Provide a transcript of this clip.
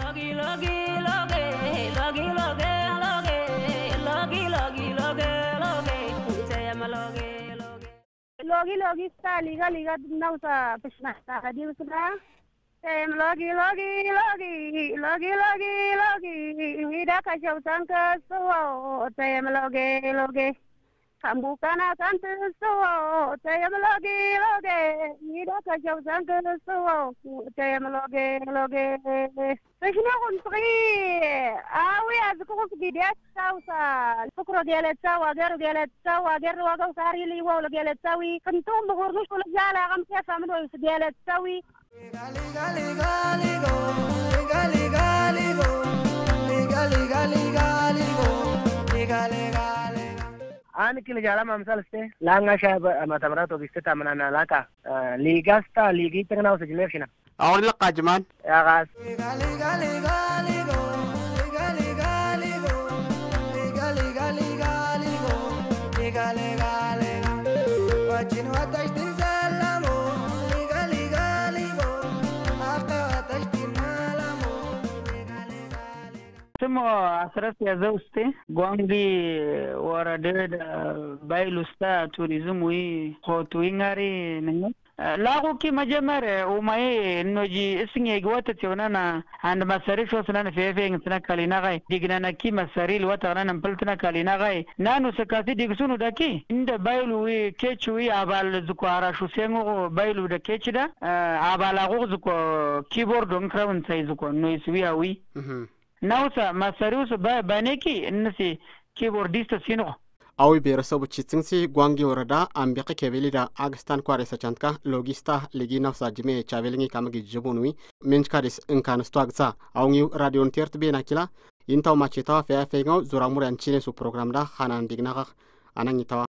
Logi sta liga nausa pishna sta di usna tem logi ida ka shautan ka so tem logi kambukana kan so tem logi ida ka shautan ka so tem logi pishna kun pri awi azku gidiat sausa fukro geleta wagar waga sari li wala geleta wi kantum bugurnush wala jala qam kayfa min wa geleta wi أنا كل جالم أمثال سته لانغا شاب ما تمرات وبيستة من أنا لكا ليغاستا ليغي تغنا وسجليشنا أقول لك قاجمان يا غاس Temo asras ya zauste gwangi warade da bailusta tourism wi khotu ingari nanga lagu ki majamare umaye noji isinge gwata tionana and masari shosana fefe ngina kalina gai digna na ki masari lwata na mpaltana kalina gai nanu sakati digsunu daki inda bailu wi kechu wi abal zukwara shusengo bailu da kechida abala go zuko keyboard on crown sai zuko noise wi awi nausa masariusu baneki nasi keyboardista sino awi beerasabu chitsinsi gwangi warada ambiqi kebelida agstan kwaresa chantka logista ligi nafsa jime chavelingi kamagi jibunwi menchkaris inkanusto agsa awngi radio ntert bena kila intaw machita fe fe ngaw zuramur anchine su program da khanan dignaga anangitawa